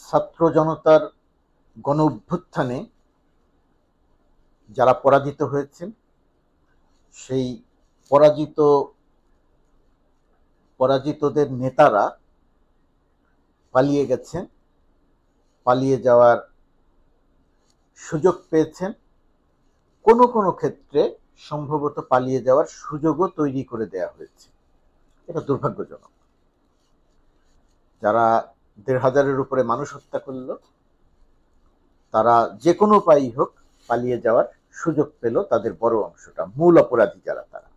ছাত্র জনতার গণ অভ্যুত্থানে যারা পরাজিত হয়েছেন সেই পরাজিতদের নেতারা পালিয়ে গেছেন, পালিয়ে যাওয়ার সুযোগ পেয়েছেন, কোনো কোনো ক্ষেত্রে সম্ভবত পালিয়ে যাওয়ার সুযোগও তৈরি করে দেয়া হয়েছে। এটা দুর্ভাগ্যজনক। যারা ১,৫০০-এর উপরে মানুষ হত্যা করলো তারা যে কোনো উপায়ই হোক পালিয়ে যাওয়ার সুযোগ পেল, তাদের বড় অংশটা, মূল অপরাধী যারা তারা।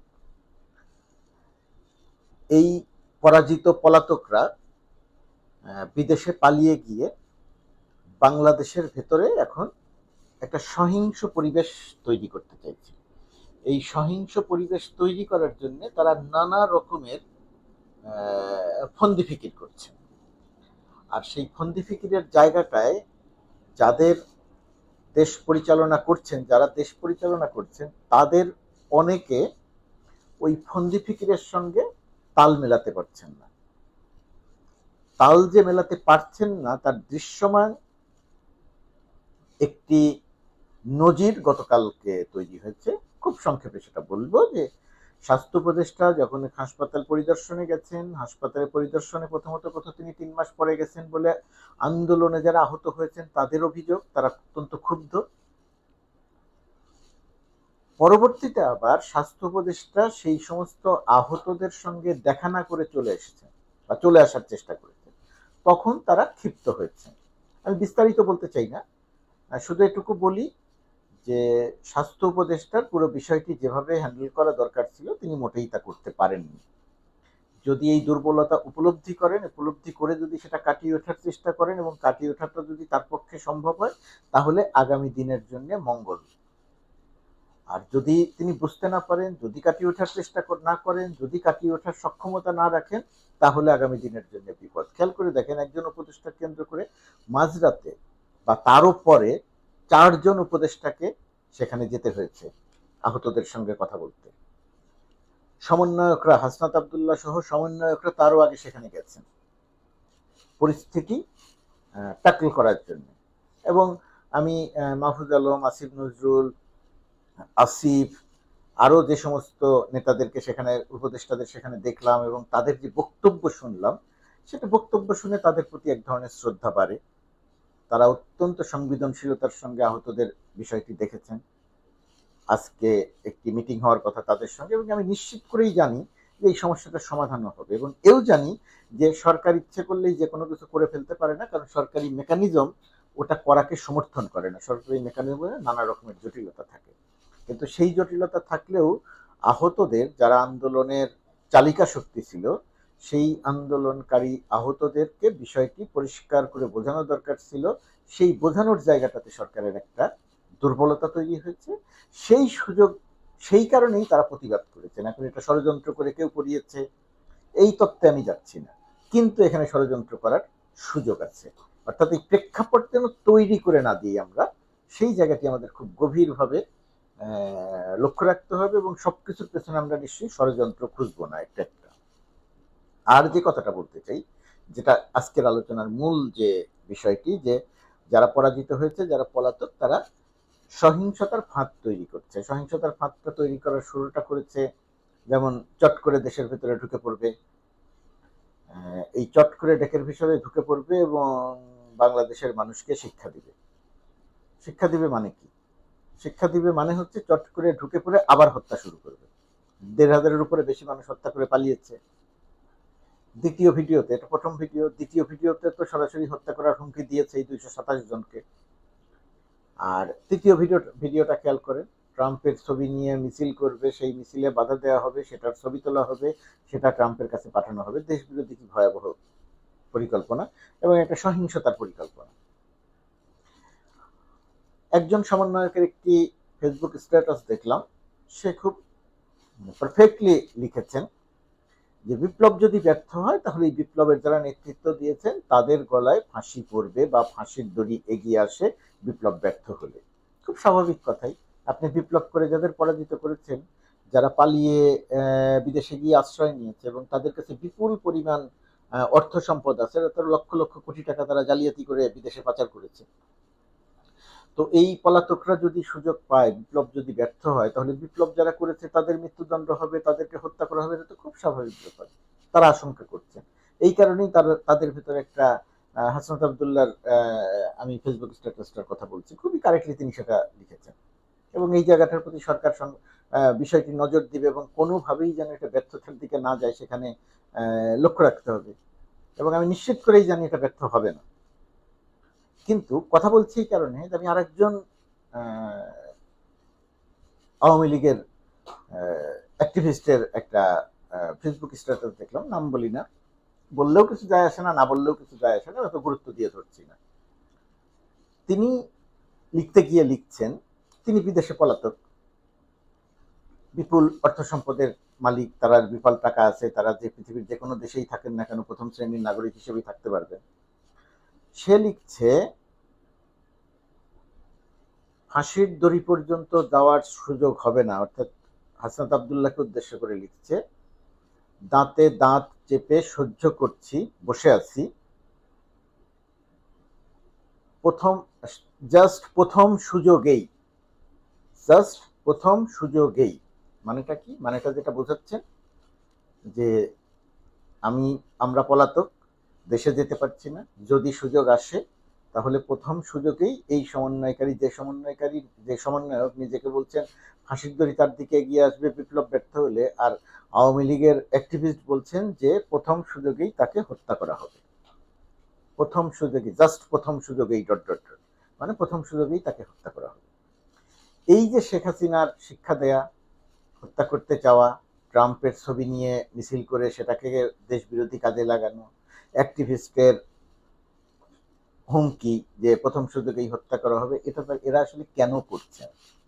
এই পরাজিত পলাতকরা বিদেশে পালিয়ে গিয়ে বাংলাদেশের ভেতরে এখন একটা সহিংস পরিবেশ তৈরি করতে চাইছে। এই সহিংস পরিবেশ তৈরি করার জন্য তারা নানা রকমের ফন্দি ফিকির করছে। আর সেই ফন্দি ফিকিরের জায়গাটায় যারা দেশ পরিচালনা করছেন তাদের অনেকে ওই ফন্দি ফিকিরের সঙ্গে তাল মেলাতে পারছেন না। তাল যে মেলাতে পারছেন না তার দৃশ্যমান একটি নজির গতকালকে তৈরি হয়েছে। খুব সংক্ষেপে সেটা বলবো যে স্বাস্থ্য উপদেষ্টা যখন হাসপাতাল পরিদর্শনে গেছেন, হাসপাতালে পরিদর্শনে প্রথমত তিনি ৩ মাস পরে গেছেন বলে আন্দোলনে যারা আহত হয়েছেন তাদের অভিযোগ, তারা অত্যন্ত ক্ষুব্ধ। পরবর্তীতে আবার স্বাস্থ্য উপদেষ্টা সেই সমস্ত আহতদের সঙ্গে দেখা না করে চলে আসার চেষ্টা করেছেন, তখন তারা ক্ষিপ্ত হয়েছেন। আমি বিস্তারিত বলতে চাই না, শুধু এটুকু বলি যে স্বাস্থ্য উপদেষ্টার পুরো বিষয়টি যেভাবে হ্যান্ডেল করা দরকার ছিল তিনি মোটেই তা করতে পারেননি। যদি এই দুর্বলতা উপলব্ধি করে যদি সেটা কাটিয়ে ওঠার চেষ্টা করেন এবং কাটিয়ে ওঠাটা যদি তার পক্ষে সম্ভব হয় তাহলে আগামী দিনের জন্য মঙ্গল। আর যদি তিনি বুঝতে না পারেন, যদি কাটিয়ে ওঠার চেষ্টা না করেন, যদি কাটিয়ে ওঠার সক্ষমতা না রাখেন, তাহলে আগামী দিনের জন্য বিপদ। খেয়াল করে দেখেন, একজন উপদেষ্টা কেন্দ্র করে মাঝরাতে বা তারও পরে ৪ জন উপদেষ্টাকে সেখানে যেতে হয়েছে আহতদের সঙ্গে কথা বলতে। সমন্বয়করা, হাসনাত আবদুল্লাহ সহ সমন্বয়করা তারও আগে সেখানে গেছেন পরিস্থিতি ট্যাকল করার জন্য। এবং আমি মাহফুজ আলম, আসিফ নজরুল, আসিফ, আরো যে সমস্ত নেতাদেরকে সেখানে, উপদেষ্টাদের সেখানে দেখলাম এবং তাদের যে বক্তব্য শুনলাম, সেটা বক্তব্য শুনে তাদের প্রতি এক ধরনের শ্রদ্ধা বাড়ে। তারা অত্যন্ত সংবেদনশীলতার সঙ্গে আহতদের বিষয়টি দেখেছেন। আজকে একটি মিটিং হওয়ার কথা তাদের সঙ্গে, এবং আমি নিশ্চিত করেই জানি যে এই সমস্যাটার সমাধান হবে, এবং এও জানি যে সরকার ইচ্ছে করলেই যে কোনো কিছু করে ফেলতে পারে না, কারণ সরকারি মেকানিজম ওটা করাকে সমর্থন করে না। সরকারি মেকানিজমে নানা রকমের জটিলতা থাকে, কিন্তু সেই জটিলতা থাকলেও আহতদের, যারা আন্দোলনের চালিকা শক্তি ছিল, সেই আন্দোলনকারী আহতদেরকে বিষয়টি পরিষ্কার করে বোঝানো দরকার ছিল। সেই বোঝানোর জায়গাটাতে সরকারের একটা দুর্বলতা তৈরি হয়েছে। সেই কারণেই তারা প্রতিবাদ করেছেন। এখন এটা ষড়যন্ত্র করে কেউ করিয়েছে এই তত্ত্বে আমি যাচ্ছি না, কিন্তু এখানে ষড়যন্ত্র করার সুযোগ আছে। অর্থাৎ এই প্রেক্ষাপট যেন তৈরি করে না দিই আমরা, সেই জায়গাটি আমাদের খুব গভীরভাবে লক্ষ্য রাখতে হবে, এবং সবকিছুর পেছনে আমরা নিশ্চয়ই ষড়যন্ত্র খুঁজবো না একটা একটা। আর যে কথাটা বলতে চাই, যেটা আজকের আলোচনার মূল যে বিষয়টি, যে যারা পরাজিত হয়েছে, যারা পলাতক, তারা সহিংসতার ফাঁদ তৈরি করছে। সহিংসতার ফাঁদটা তৈরি করার শুরুটা করেছে যেমন চট করে দেশের ভেতরে ঢুকে পড়বে, এই চট করে ডেকের ভিতরে ঢুকে পড়বে এবং বাংলাদেশের মানুষকে শিক্ষা দিবে। শিক্ষা দিবে মানে কি? শিক্ষা দিবে মানে হচ্ছে চট করে ঢুকে পড়ে আবার হত্যা শুরু করবে। ১,৫০০-এর উপরে বেশি মানুষ হত্যা করে পালিয়েছে। দ্বিতীয় ভিডিওতে, এটা প্রথম ভিডিও, দ্বিতীয় ভিডিওতে তো সরাসরি হত্যা করার হুমকি দিয়েছে এই ২২৭ জনকে। আর তৃতীয় ভিডিওটা খেয়াল করেন, ট্রাম্পের ছবি নিয়ে মিছিল করবে, সেই মিছিলে বাধা দেওয়া হবে, সেটার ছবি তোলা হবে, সেটা ট্রাম্পের কাছে পাঠানো হবে। দেশ বিরোধী কি ভয়াবহ পরিকল্পনা, এবং একটা সহিংসতার পরিকল্পনা। একজন সমন্বয়কের একটি ফেসবুক স্ট্যাটাস দেখলাম, সে খুব পারফেক্টলি লিখেছেন যে বিপ্লব যদি ব্যর্থ হয় তাহলে এই বিপ্লবের যারা নেতৃত্ব দিয়েছেন তাদের গলায় ফাঁসি পড়বে বা ফাঁসির দড়ি এগিয়ে আসে বিপ্লব ব্যর্থ হলে। খুব স্বাভাবিক কথাই। আপনি বিপ্লব করে যাদের পরাজিত করেছেন, যারা পালিয়ে বিদেশে গিয়ে আশ্রয় নিয়েছে এবং তাদের কাছে বিপুল পরিমাণ অর্থ সম্পদ আছে, তার লক্ষ লক্ষ কোটি টাকা তারা জালিয়াতি করে বিদেশে পাচার করেছে। তো এই পলাতকরা যদি সুযোগ পায়, বিপ্লব যদি ব্যর্থ হয়, তাহলে বিপ্লব যারা করেছে তাদের মৃত্যুদণ্ড হবে, তাদেরকে হত্যা করা হবে, এটা তো খুব স্বাভাবিক ব্যাপার। তারা আশঙ্কা করছে। এই কারণেই তাদের ভিতরে একটা হাসনাত আবদুল্লাহর আমি ফেসবুক স্ট্যাটাসটার কথা বলছি, খুবই কারেক্টলি তিনি সেটা লিখেছেন। এবং এই জায়গাটার প্রতি সরকার বিষয়টি নজর দিবে এবং কোনোভাবেই যেন এটা ব্যর্থতার দিকে না যায় সেখানে লক্ষ্য রাখতে হবে। এবং আমি নিশ্চিত করেই জানি এটা ব্যর্থ হবে না। কিন্তু কথা বলছি এই কারণে যে আমি আরেকজন আওয়ামী লীগের অ্যাক্টিভিস্টের একটা ফেসবুক স্ট্যাটাস দেখলাম, নাম বলি না, বললেও কিছু যায় আসে না, না বললেও কিছু যায় আসে না, অত গুরুত্ব দিয়ে ধরছি না। তিনি লিখতে গিয়ে লিখছেন তিনি বিদেশে পলাতক, বিপুল অর্থ সম্পদের মালিক, তারা বিপুল টাকা আছে, তারা যে পৃথিবীর যে কোনো দেশেই থাকেন না কেন প্রথম শ্রেণীর নাগরিক হিসেবেই থাকতে পারবে। সে লিখছে ফাঁসির দড়ি পর্যন্ত যাওয়ার সুযোগ হবে না, অর্থাৎ হাসনাত আবদুল্লাহকে উদ্দেশ্য করে লিখছে, দাঁতে দাঁত চেপে সহ্য করছি, বসে আছি, প্রথম প্রথম সুযোগেই, প্রথম সুযোগেই। মানেটা কি? মানেটা যেটা বোঝাচ্ছেন যে আমরা পলাতক, দেশে যেতে পারছি না, যদি সুযোগ আসে তাহলে প্রথম সুযোগেই এই যে সমন্বয়ক নিজেকে বলছেন ফাঁসির দড়ি তার দিকে এগিয়ে আসবে বিপ্লব ব্যর্থ হলে, আর আওয়ামী লীগের অ্যাক্টিভিস্ট বলছেন যে প্রথম সুযোগেই তাকে হত্যা করা হবে, প্রথম সুযোগেই, প্রথম সুযোগেই ডট ডট ডট, মানে প্রথম সুযোগেই তাকে হত্যা করা হবে। এই যে শেখ হাসিনার শিক্ষা দেয়া, হত্যা করতে চাওয়া, ট্রাম্পের ছবি নিয়ে মিছিল করে সেটাকে দেশ বিরোধী কাজে লাগানো, অ্যাক্টিভিস্টের হুমকি যে প্রথম সুযোগেই হত্যা করা হবে, এরা আসলে কেন করছেন?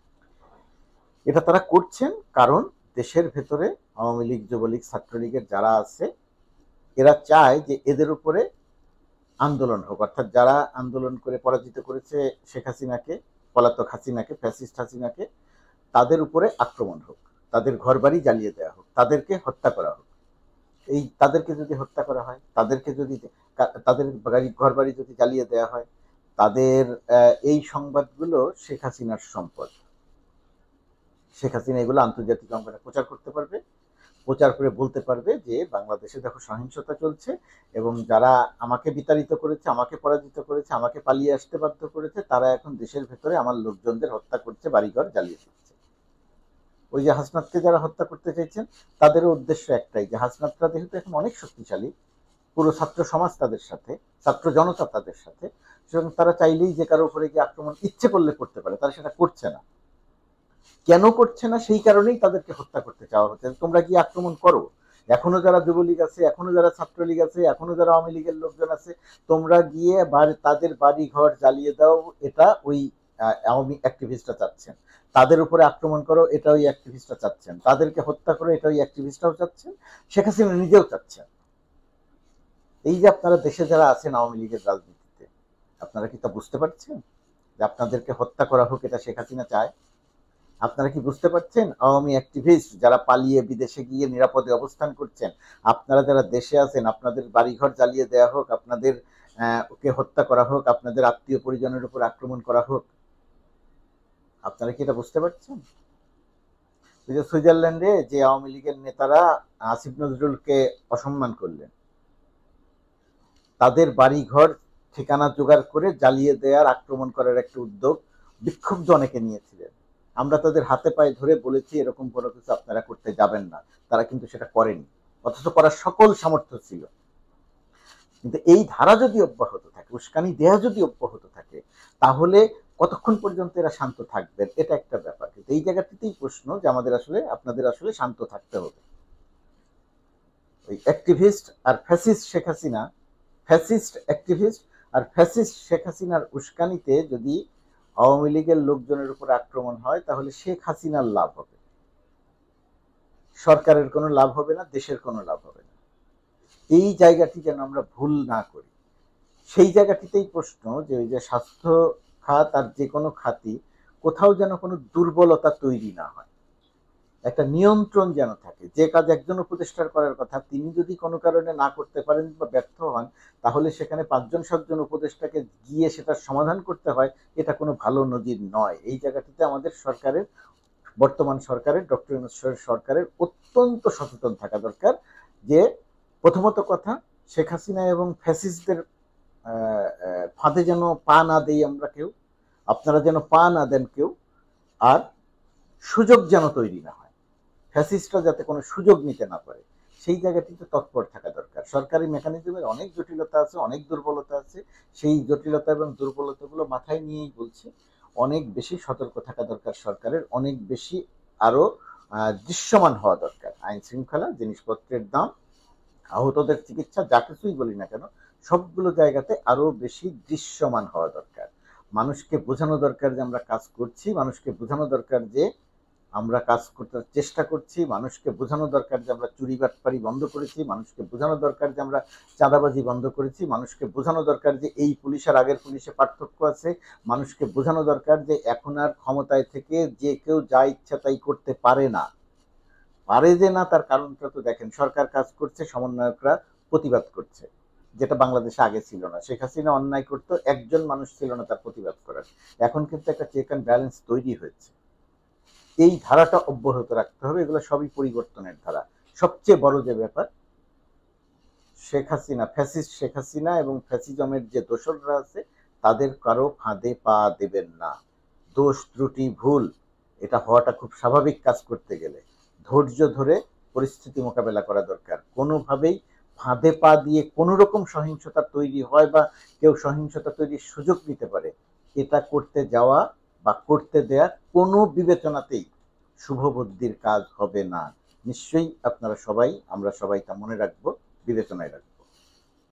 এটা তারা করছেন কারণ দেশের ভেতরে আওয়ামী লীগ, যুবলীগ, ছাত্রলীগের যারা আছে এরা চায় যে এদের উপরে আন্দোলন হোক, অর্থাৎ যারা আন্দোলন করে পরাজিত করেছে শেখ হাসিনাকে, পলাতক হাসিনাকে, ফ্যাসিস্ট হাসিনাকে, তাদের উপরে আক্রমণ হোক, তাদের ঘরবাড়ি জ্বালিয়ে দেওয়া হোক, তাদেরকে হত্যা করা হোক। এই তাদেরকে যদি হত্যা করা হয়, তাদের ঘরবাড়ি যদি জ্বালিয়ে দেওয়া হয়, তাদের এই সংবাদগুলো শেখ হাসিনার সম্পদ। শেখ হাসিনা এগুলো আন্তর্জাতিক অঙ্গনে প্রচার করতে পারবে, প্রচার করে বলতে পারবে যে বাংলাদেশে দেখো সহিংসতা চলছে এবং যারা আমাকে বিতাড়িত করেছে, আমাকে পরাজিত করেছে, আমাকে পালিয়ে আসতে বাধ্য করেছে, তারা এখন দেশের ভেতরে আমার লোকজনদের হত্যা করছে, বাড়িঘর জ্বালিয়ে দিচ্ছে। ওই যে হাসনাতকে যারা হত্যা করতে চাইছেন তাদেরও উদ্দেশ্য একটাই, যে হাসনাতরা যেহেতু এখন অনেক শক্তিশালী, পুরো ছাত্র সমাজ তাদের সাথে, ছাত্র জনতা তাদের সাথে, সুতরাং তারা চাইলেই যে কারো উপরে গিয়ে আক্রমণ ইচ্ছে করলে করতে পারে, তারা সেটা করছে না। কেন করছে না? সেই কারণেই তাদেরকে হত্যা করতে চাওয়া হচ্ছে, তোমরা গিয়ে আক্রমণ করো, এখনো যারা যুবলীগ আছে, এখনো যারা ছাত্রলীগ আছে, এখনো যারা আওয়ামী লীগের লোকজন আছে, তোমরা গিয়ে তাদের বাড়ি ঘর জ্বালিয়ে দাও, এটা ওই আওয়ামী অ্যাক্টিভিস্টরা চাচ্ছেন। তাদের উপরে আক্রমণ করো, এটা ওই অ্যাক্টিভিস্টরা চাচ্ছেন। তাদেরকে হত্যা করো, এটা ওই অ্যাক্টিভিস্টরাও চাচ্ছেন, শেখ হাসিনা নিজেও চাচ্ছেন। এই যে আপনারা দেশে যারা আছেন আওয়ামী লীগের রাজনীতিতে, আপনারা কি তা বুঝতে পারছেন যে আপনাদেরকে হত্যা করা হোক এটা শেখ হাসিনা চায়? আপনারা কি বুঝতে পারছেন আওয়ামী অ্যাক্টিভিস্ট যারা পালিয়ে বিদেশে গিয়ে নিরাপদে অবস্থান করছেন, আপনারা যারা দেশে আছেন, আপনাদের বাড়িঘর জ্বালিয়ে দেওয়া হোক, আপনাদের ওকে হত্যা করা হোক, আপনাদের আত্মীয় পরিজনের উপর আক্রমণ করা হোক, আপনারা কি এটা বুঝতে পারছেন? ওই যে সুইজারল্যান্ডে যে আওয়ামী লীগের নেতারা আসিফ নজরুলকে অসম্মান করলেন, তাদের বাড়িঘর ঠিকানা জোগাড় করে জ্বালিয়ে দেওয়ার, আক্রমণ করার একটা উদ্যোগ বিক্ষুব্ধ অনেকে নিয়েছিলেন। আমরা তাদের হাতে পায়ে ধরে বলেছি এরকম কোনো কিছু আপনারা করতে যাবেন না, তারা কিন্তু সেটা করেনি, অথচ করার সকল সামর্থ্য ছিল। কিন্তু এই ধারা যদি অব্যাহত থাকে, উস্কানি দেয়া যদি অব্যাহত থাকে, তাহলে কতক্ষণ পর্যন্ত এরা শান্ত থাকবেন, এটা একটা ব্যাপার। কিন্তু এই জায়গাটিতেই প্রশ্ন যে আপনাদের আসলে শান্ত থাকতে হবে। ওই অ্যাক্টিভিস্ট আর fascist Sheikh Hasina, fascist activist আর ফ্যাসিস্ট শেখ হাসিনার উস্কানিতে যদি আওয়ামী লীগের লোকজনের উপর আক্রমণ হয়, তাহলে শেখ হাসিনার লাভ হবে, সরকারের কোনো লাভ হবে না, দেশের কোনো লাভ হবে না। এই জায়গাটি যেন আমরা ভুল না করি। সেই জায়গাটিতেই প্রশ্ন যে ওই যে স্বাস্থ্য খাত আর যে কোনো খাতই কোথাও যেন কোনো দুর্বলতা তৈরি না হয়, একটা নিয়ন্ত্রণ যেন থাকে। যে কাজ একজন উপদেষ্টার করার কথা তিনি যদি কোনো কারণে না করতে পারেন বা ব্যর্থ হন, তাহলে সেখানে ৫ জন ৭ জন উপদেষ্টাকে গিয়ে সেটার সমাধান করতে হয়, এটা কোনো ভালো নজির নয়। এই জায়গাটিতে আমাদের সরকারের, বর্তমান সরকারের, ডক্টর ইউনূস সরকারের অত্যন্ত সচেতন থাকা দরকার যে প্রথমত কথা, শেখ হাসিনা এবং ফ্যাসিস্টদের ফাঁদে যেন পা না দেই আমরা কেউ, আপনারা যেন পা না দেন কেউ, আর সুযোগ যেন তৈরি না হয়, ফ্যাসিস্টরা যাতে কোনো সুযোগ নিতে না পারে, সেই জায়গাটিতে তৎপর থাকা দরকার। সরকারি মেকানিজমের অনেক জটিলতা আছে, অনেক দুর্বলতা আছে, সেই জটিলতা এবং দুর্বলতাগুলো মাথায় নিয়েই বলছি অনেক বেশি সতর্ক থাকা দরকার সরকারের, অনেক বেশি আরও দৃশ্যমান হওয়া দরকার। আইন শৃঙ্খলা, জিনিসপত্রের দাম, আহতদের চিকিৎসা, যা কিছুই বলি না কেন, সবগুলো জায়গাতে আরও বেশি দৃশ্যমান হওয়া দরকার। মানুষকে বোঝানো দরকার যে আমরা কাজ করছি, মানুষকে বোঝানো দরকার যে আমরা কাজ করতে চেষ্টা করছি, মানুষকে বোঝানো দরকার যে আমরা চুরি বাটপারি বন্ধ করেছি, মানুষকে বোঝানো দরকার যে আমরা চাঁদাবাজি বন্ধ করেছি, মানুষকে বোঝানো দরকার যে এই পুলিশ আর আগের পুলিশে পার্থক্য আছে, মানুষকে বোঝানো দরকার যে এখন আর ক্ষমতায় থেকে যে কেউ যা ইচ্ছা তাই করতে পারে না। পারে যে না, তার কারণটা তো দেখেন, সরকার কাজ করছে, সমন্বয়করা প্রতিবাদ করছে, যেটা বাংলাদেশে আগে ছিল না। শেখ হাসিনা অন্যায় করতো, একজন মানুষ ছিল না তার প্রতিবাদ করার। এখন কিন্তু একটা চেক অ্যান্ড ব্যালেন্স তৈরি হয়েছে, এই ধারাটা অব্যাহত রাখতে হবে। এগুলো সবই পরিবর্তনের ধারা। সবচেয়ে বড় যে ব্যাপার, শেখ হাসিনা, ফ্যাসিস্ট শেখ হাসিনা এবং ফ্যাসিজমের যে দোসররা আছে, তাদের কারো ফাঁদে পা দেবেন না। দোষ ত্রুটি ভুল এটা হওয়াটা খুব স্বাভাবিক, কাজ করতে গেলে ধৈর্য ধরে পরিস্থিতি মোকাবেলা করা দরকার। কোনোভাবেই ফাঁদে পা দিয়ে কোনো রকম সহিংসতা তৈরি হয় বা কেউ সহিংসতা তৈরির সুযোগ নিতে পারে, এটা করতে যাওয়া বা করতে দেয়া কোনো বিবেচনাতেই শুভবুদ্ধির কাজ হবে না। নিশ্চয়ই আপনারা সবাই, আমরা সবাই তা মনে রাখবো, বিবেচনায় রাখবো।